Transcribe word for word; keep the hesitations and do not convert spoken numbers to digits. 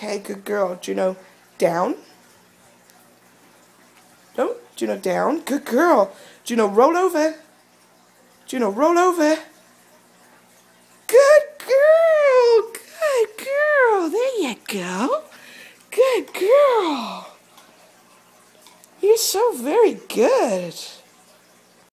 Okay, good girl. Juno, down. No, Juno, down. Good girl. Juno, roll over. Juno, roll over. Good girl. Good girl. There you go. Good girl. You're so very good.